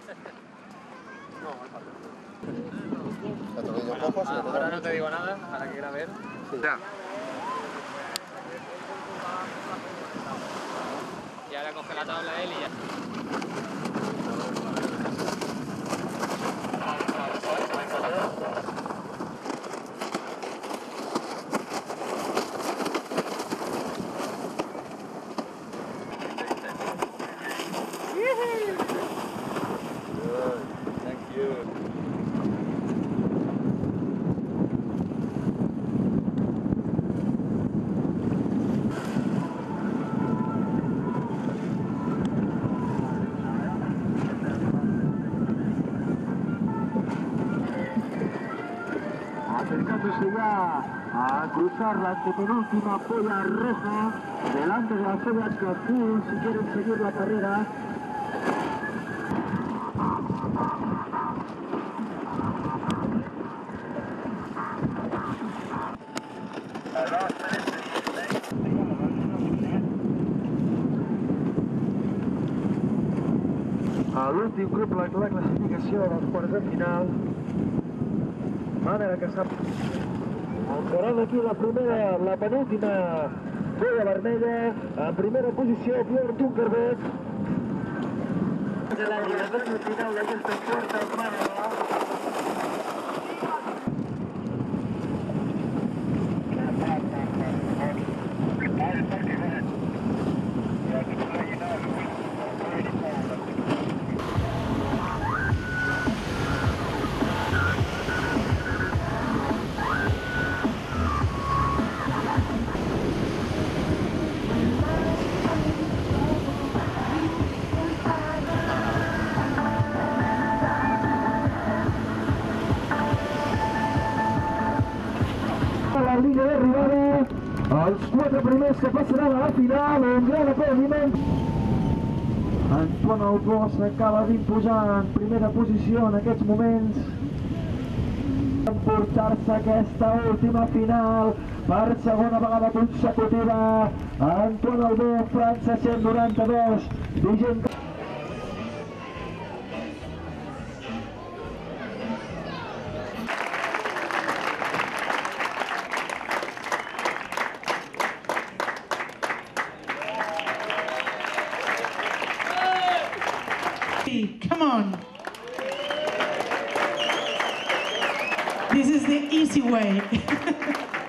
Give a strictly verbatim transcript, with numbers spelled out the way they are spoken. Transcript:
Bueno, ahora no te digo nada, ahora que quiera ver. Sí. Ya. Y ahora coge la tabla él y ya. Thank you. Acercándose ya a cruzar la antepenúltima polla roja delante de la Soviet Azul si quieren seguir la carrera. A l'últim grup la, la classificació dels quarts de final. A veure que sap. Encarant aquí la primera, la penúltima colla vermella, en primera posició Björn Dunkerbeck. De la llibertat final d'aquesta quarta mànega. La línia d'arribada, els quatre primers que passaran a la final, un gran aplaudiment. Antoine Albós acaba d'imposar en primera posició en aquests moments, emportar-se aquesta última final per segona vegada consecutiva. Antoine Albós, França cent noranta-dos, vigent. Come on. This is the easy way.